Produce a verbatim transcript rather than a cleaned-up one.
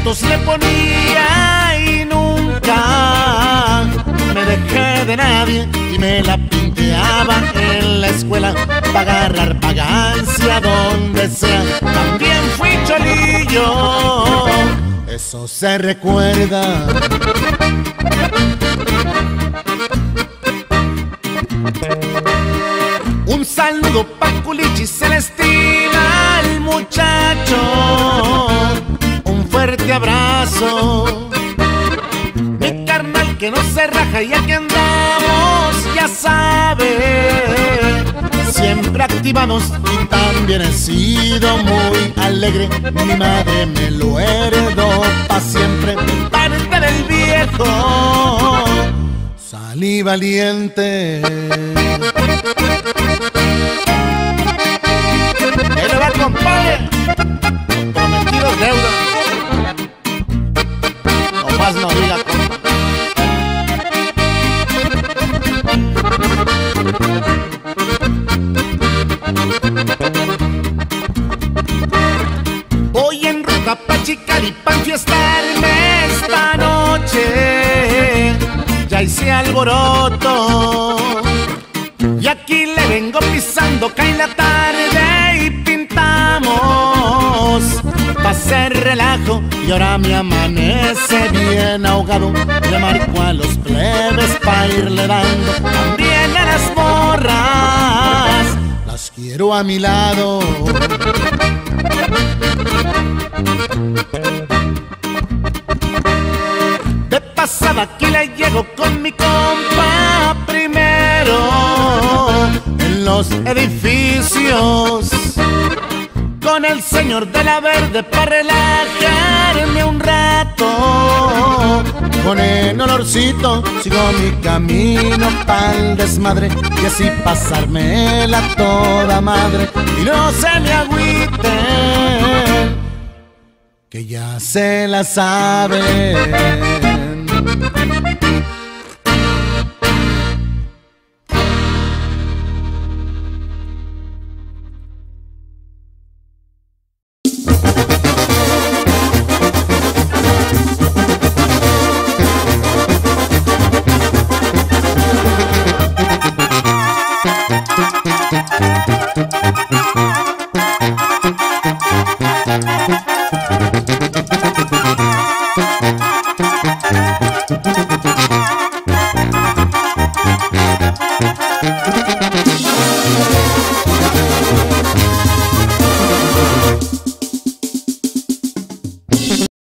fotos le ponía y nunca me dejé de nadie y me la pinteaba en la escuela para agarrar vagancia donde sea. También fui cholillo, eso se recuerda. Un saludo pa' Culichi, se le estima al muchacho. Un fuerte abrazo. Mi carnal que no se raja y aquí andamos, ya sabe. Siempre activados y también he sido muy alegre. Mi madre me lo heredó pa' siempre. Parte del viejo, salí valiente. ¡Él le va, compadre! Comprometidos deuda. No más no diga, compa. Voy en ruta pa' Chicali pa' enfiestarme esta noche. Ya hice alboroto y aquí le vengo pisando, cae la tarde y pintamos. Va a ser relajo y ahora me amanece bien ahogado. Le marco a los plebes pa' irle dando, también a las morras, las quiero a mi lado. De pasada aquí le llego con mi compa primero en los edificios, con el señor de la verde para relajarme un rato. Con el olorcito sigo mi camino pa'l desmadre y así pasármela toda madre. Y no se me agüiten, que ya se la sabe.